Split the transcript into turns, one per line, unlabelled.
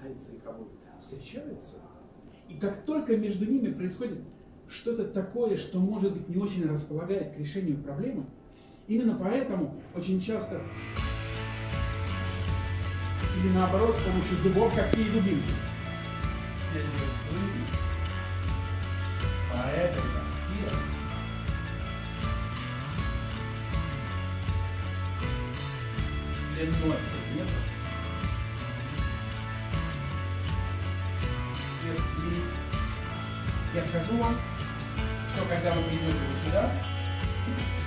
пальцы их обоих встречаются, и как только между ними происходит что-то такое, что, может быть, не очень располагает к решению проблемы, именно поэтому очень часто, или наоборот, с помощью зубов, когтей и дубинки, по этой доске длиной в 3 метра. Если я скажу вам, что когда вы придете вот сюда,